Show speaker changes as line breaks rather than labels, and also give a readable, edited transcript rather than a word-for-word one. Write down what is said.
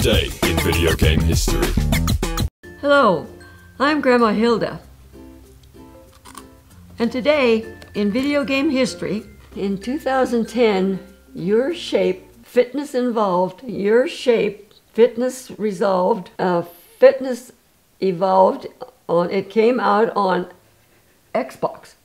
Today in video game history.
Hello, I'm Grandma Hilda. And today in video game history, in 2010, Your Shape, Fitness Involved, Your Shape, Fitness Resolved, Fitness Evolved, it came out on Xbox.